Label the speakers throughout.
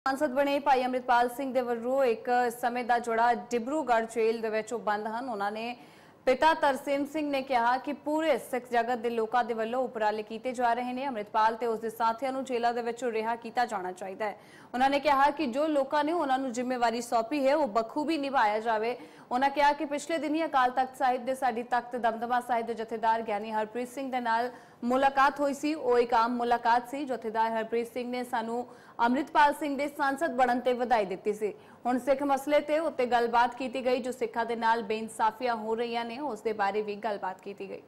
Speaker 1: सांसद बने भाई अमृतपाल सिंह दे वल्लों एक समय का जोड़ा डिब्रूगढ़ जेल दे विच बंद हैं। उन्होंने पिता तरसेम सिंह ने कहा कि पूरे सिख जगत के लोगों के वल्लों उपराले किए जा रहे हैं। अमृतपाल ते उसके साथियों को जेलों के विचों रिहा किया जाना चाहिए है। उन्होंने कहा कि जो लोगों ने उन्होंने जिम्मेवारी सौंपी है वो बखूबी निभाया जाए। उन्होंने कहा कि पिछले दिन ही अकाल तख्त साहिब के साडी तख्त दमदमा साहिब के जथेदार ज्ञानी हरप्रीत सिंह के नाल मुलाकात हुई सी। वो एक आम मुलाकात सी। जथेदार हरप्रीत सिंह ने सानू अमृतपाल सिंह के सांसद बनने ते वधाई दी सी। हुण सिख मसले ते उत्ते गलबात की गई। जो सिखा दे नाल बेइंसाफियां हो रही ने उस दे बारे भी गलबात की गई।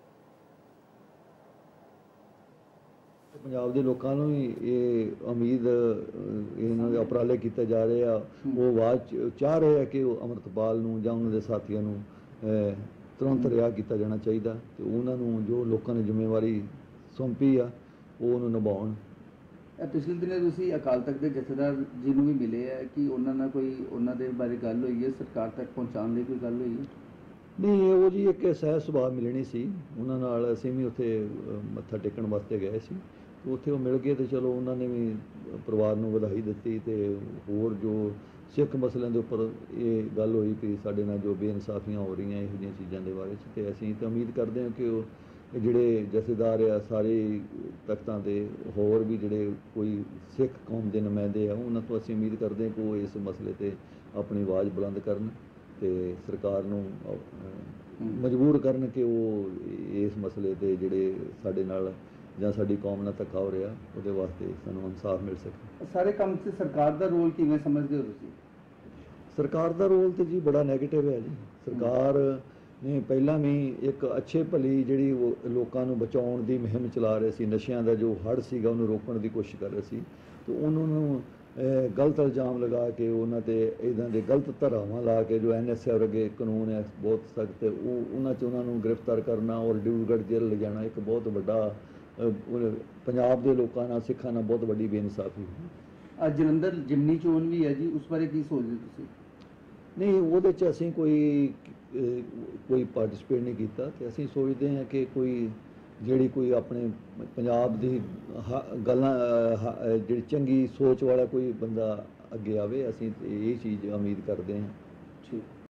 Speaker 2: पंजाब के लोगों को ये उम्मीद इन्होंने उपराले किए जा रहे हैं। वो आवाज़ चाह रहे हैं कि अमृतपाल या उन्होंने साथियों तुरंत रिहा किया जाना चाहिए। तो उन्होंने जो लोगों ने जिम्मेवारी सौंपी आ वो निभाउण।
Speaker 3: पिछले दिनों तुसीं अकाल तख्त के जथेदार जी भी मिले है कि उन्होंने कोई उन्होंने बारे गल हुई है, सरकार तक पहुँचाने की कोई गल हुई है?
Speaker 2: नहीं, वो जी एक सहज सुभाव मिलनी सी। उन्होंने असीं भी उत्थे मत्था टेकण वास्ते गए सी। उत्थे वो मिल गए तो चलो उन्होंने भी परिवार को बधाई दी। तो होर जो सिख मसलों के उपर ये गल हुई कि साडे नाल जो बेइंसाफियां हो रही हैं इहो जिहियां चीज़ों के बारे तो असीं तो उम्मीद करते हैं कि जिहड़े जथेदार आ सारे तख्तां दे होर भी जिहड़े कोई सिख कौम के नुमाइंदे आ उन्हां तों असीं उम्मीद करते हैं कि वो इस मसले ते अपनी आवाज़ बुलंद करन ते सरकार नूं मजबूर करन कि वो इस मसले ते जिहड़े साडे नाल ਜਾਂ ਸਾਡੀ कौम ਨਾਲ ਧੱਕਾ हो रहा ਉਹਦੇ वास्ते ਸਾਨੂੰ इंसाफ मिल सके।
Speaker 3: सारे काम से सरकार का रोल किवें समझदे हो तुसीं?
Speaker 2: सरकार का रोल तो जी बड़ा नैगेटिव है जी। सरकार ने पहला भी एक अच्छे भली जिहड़ी वो लोगों को बचाउण दी मुहिम चला रहे सी। नशियां दा जो हड़ सीगा उन्होंने रोकण की कोशिश कर रहे सी। तो उन्होंने गलत इल्जाम लगा के उन्हां ते इदां दे गलत धारावां ला के जो NSA वर्गे कानून है बहुत सख्त उन्हां च उन्हां नूं गिरफ्तार करना और डिब्रूगढ़ जेल ले जाना एक बहुत वड्डा पंजाब के लोगों नाल सिखां नाल बहुत वड्डी बेइंसाफी हुई।
Speaker 3: अज जलंधर जिमनी चोन भी है जी, उस बारे की सोचदे तुसीं?
Speaker 2: नहीं, वो असीं कोई पार्टिसिपेट नहीं किया। तो असीं सोचते हैं कि कोई जिहड़ी कोई अपने पंजाब की गल्लां जिहड़ी चंगी सोच वाला कोई बंदा अगे आवे। असीं ये चीज़ उम्मीद करते हैं।